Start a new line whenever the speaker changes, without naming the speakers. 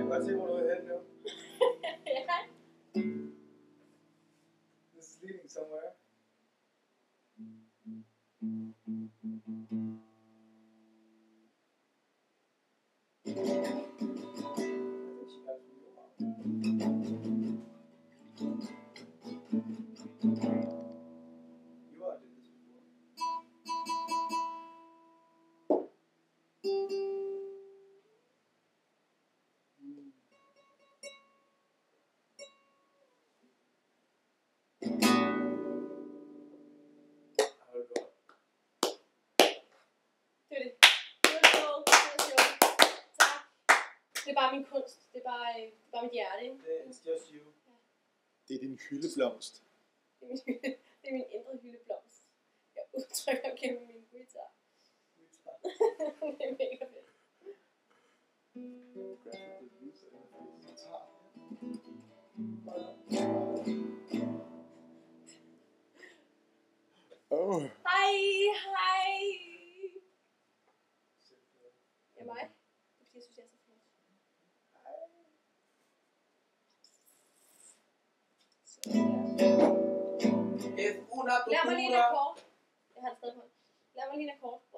kan godt se, hvor du er henne nu.
Ja.
This is leading somewhere. I think she got it from your mom. You all did this before. How did it go?
Det er det. Det var sjovt. Det var sjovt. Tak. Det er bare min kunst. Det er bare mit hjerte, ikke?
It's just you.
Det er din hyldeblomst.
Det er min indre hyldeblomst. Jeg udtrykker gennem min guitar. Det er mega fedt.
Oh.
Hej, hej. Ja, mig. Det er fordi, jeg synes, jeg er så flot.
Es una
Lad mig lige en
tortura.
akkord. Jeg har det stadig på. Lad mig lige en akkord.